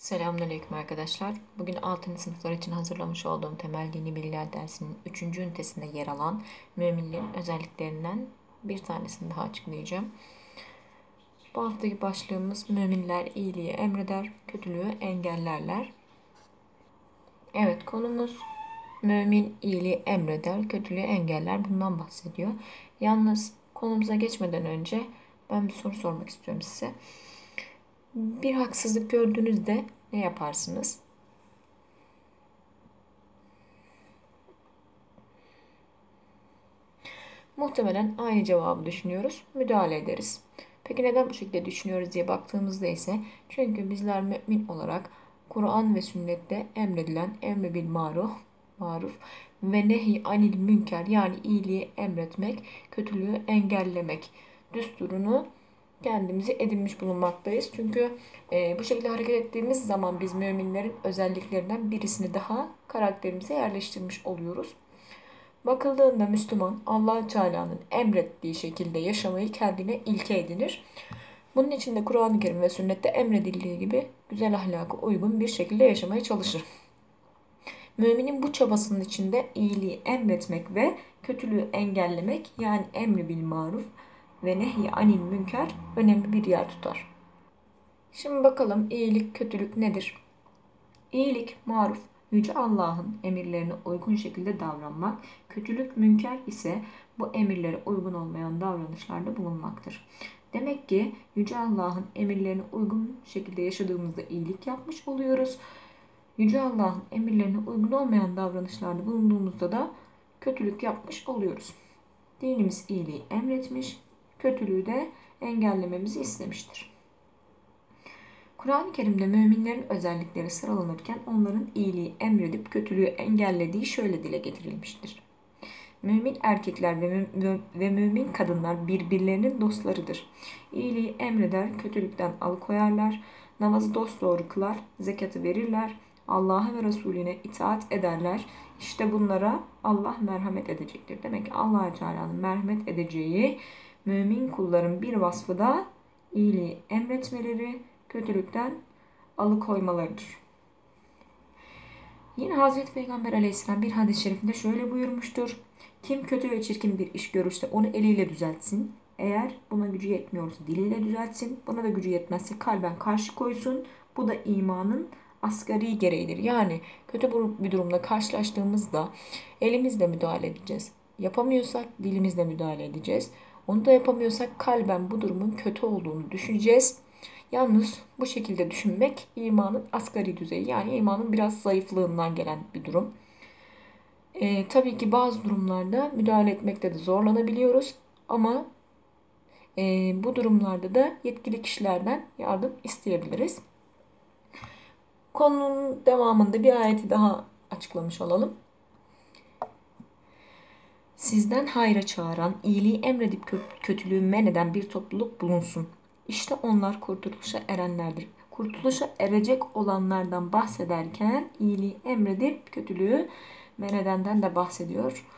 Selamünaleyküm arkadaşlar. Bugün 6. sınıflar için hazırlamış olduğum Temel Dini Bilgiler dersinin 3. ünitesinde yer alan müminlerin özelliklerinden bir tanesini daha açıklayacağım. Bu haftaki başlığımız müminler iyiliği emreder, kötülüğü engellerler. Evet, konumuz mümin iyiliği emreder, kötülüğü engeller. Bundan bahsediyor. Yalnız konumuza geçmeden önce ben bir soru sormak istiyorum size. Bir haksızlık gördüğünüzde ne yaparsınız? Muhtemelen aynı cevabı düşünüyoruz, müdahale ederiz. Peki neden bu şekilde düşünüyoruz diye baktığımızda ise çünkü bizler mümin olarak Kur'an ve sünnette emredilen emri bil maruf ve nehi anil münker yani iyiliği emretmek, kötülüğü engellemek düsturunu kendimizi edinmiş bulunmaktayız. Çünkü bu şekilde hareket ettiğimiz zaman biz müminlerin özelliklerinden birisini daha karakterimize yerleştirmiş oluyoruz. Bakıldığında Müslüman Allah-u Teala'nın emrettiği şekilde yaşamayı kendine ilke edinir. Bunun için de Kur'an-ı Kerim ve sünnette emredildiği gibi güzel ahlaka uygun bir şekilde yaşamaya çalışır. Müminin bu çabasının içinde iyiliği emretmek ve kötülüğü engellemek yani emri bil maruf ve nehy anil münker önemli bir yer tutar. Şimdi bakalım iyilik, kötülük nedir? İyilik, maruf, Yüce Allah'ın emirlerine uygun şekilde davranmak, kötülük, münker ise bu emirlere uygun olmayan davranışlarda bulunmaktır. Demek ki Yüce Allah'ın emirlerine uygun şekilde yaşadığımızda iyilik yapmış oluyoruz. Yüce Allah'ın emirlerine uygun olmayan davranışlarda bulunduğumuzda da kötülük yapmış oluyoruz. Dinimiz iyiliği emretmiş, kötülüğü de engellememizi istemiştir. Kur'an-ı Kerim'de müminlerin özellikleri sıralanırken onların iyiliği emredip kötülüğü engellediği şöyle dile getirilmiştir. Mümin erkekler ve mümin kadınlar birbirlerinin dostlarıdır. İyiliği emreder, kötülükten alıkoyarlar, namazı dosdoğru kılar, zekatı verirler, Allah'a ve Resulüne itaat ederler. İşte bunlara Allah merhamet edecektir. Demek ki Allah-u Teala'nın merhamet edeceği mümin kulların bir vasfı da iyiliği emretmeleri, kötülükten alıkoymalarıdır. Yine Hazreti Peygamber Aleyhisselam bir hadis-i şerifinde şöyle buyurmuştur. Kim kötü ve çirkin bir iş görürse onu eliyle düzeltsin. Eğer buna gücü yetmiyorsa diliyle düzeltsin. Buna da gücü yetmezse kalben karşı koysun. Bu da imanın asgari gereğidir. Yani kötü bir durumla karşılaştığımızda elimizle müdahale edeceğiz. Yapamıyorsak dilimizle müdahale edeceğiz. Onu da yapamıyorsak kalben bu durumun kötü olduğunu düşüneceğiz. Yalnız bu şekilde düşünmek imanın asgari düzeyi yani imanın biraz zayıflığından gelen bir durum. Tabii ki bazı durumlarda müdahale etmekte de zorlanabiliyoruz ama bu durumlarda da yetkili kişilerden yardım isteyebiliriz. Konunun devamında bir ayeti daha açıklamış olalım. Sizden hayra çağıran, iyiliği emredip kötülüğü men eden bir topluluk bulunsun. İşte onlar kurtuluşa erenlerdir. Kurtuluşa erecek olanlardan bahsederken iyiliği emredip kötülüğü men edenden de bahsediyor